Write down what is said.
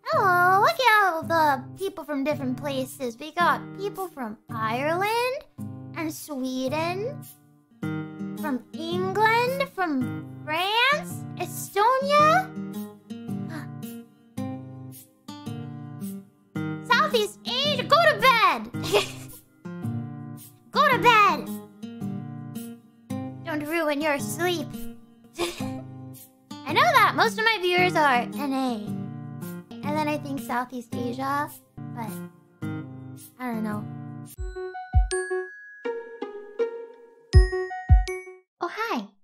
Hello, look at all the people from different places. We got people from Ireland and Sweden, from England, from France, Estonia, Southeast Asia. Go to bed! Go to bed! Don't ruin your sleep. I know that most of my viewers are NA. And then I think Southeast Asia, but I don't know. Oh, hi.